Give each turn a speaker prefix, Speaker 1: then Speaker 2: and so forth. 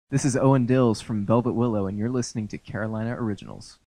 Speaker 1: This is Owen Dills from Velvet Willow, and you're listening to Carolina Originals.